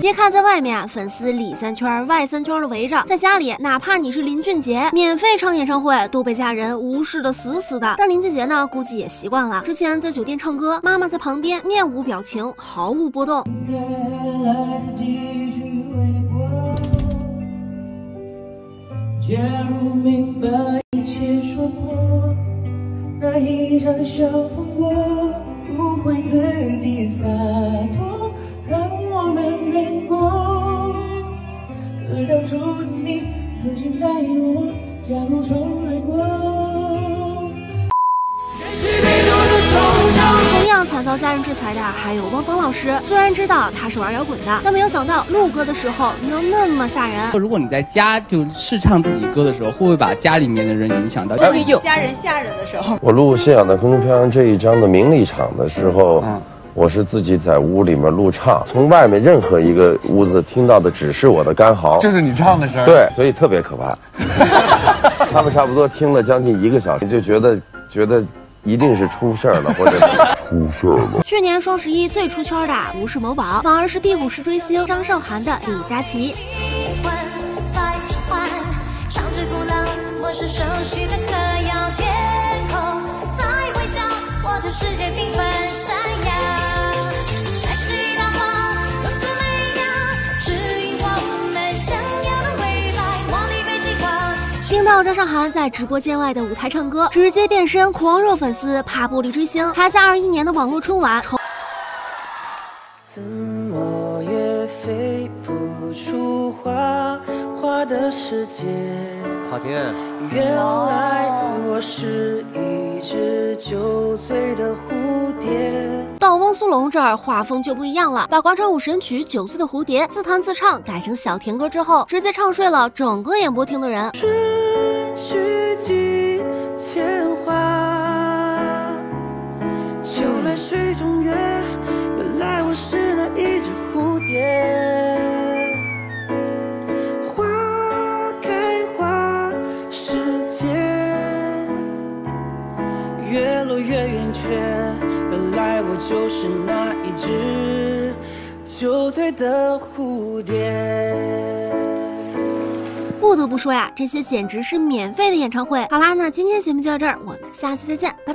别看在外面粉丝里3圈外3圈的围着，在家里哪怕你是林俊杰，免费唱演唱会都被家人无视的死死的。但林俊杰呢，估计也习惯了。之前在酒店唱歌，妈妈在旁边面无表情，毫无波动。 假如没把一切说破，那一场小风波不会自己洒脱，让我们难过。可当初的你和现在的我，假如重来过， 同样惨遭家人制裁的还有汪峰老师。虽然知道他是玩摇滚的，但没有想到录歌的时候能那么吓人。 如果你在家就试唱自己歌的时候，会不会把家里面的人影响到？ 有家人吓人的时候。 我录《信仰的空中飘扬》这一张的名利场的时候，我是自己在屋里面录唱，从外面任何一个屋子听到的只是我的干嚎， 就是你唱的声。 对，所以特别可怕。他们差不多听了将近1个小时，就觉得一定是出事儿了，或者出事儿了。 去年双11最出圈的不是某宝，反而是辟谷式追星张韶涵的李佳琦。 我是熟悉的歌谣天空，在微笑，我的世界缤纷闪耀。开启一道光，如此美妙，指引我们想要的未来，往里被激化。 听到张韶涵在直播间外的舞台唱歌，直接变身狂热粉丝，怕玻璃追星，还在21年的网络春晚怎么也飞不出花的世界。 好听。 原来我是一只酒醉的蝴蝶。 到汪苏泷这儿画风就不一样了，把广场舞神曲《酒醉的蝴蝶》自弹自唱改成小甜歌之后，直接唱睡了整个演播厅的人。 春去几千花，秋来水中月，原来我是那一只蝴蝶。越落越圆缺，原来我就是那一只酒醉的蝴蝶。 不得不说呀，这些简直是免费的演唱会。好啦，那今天节目就到这儿，我们下期再见，拜拜。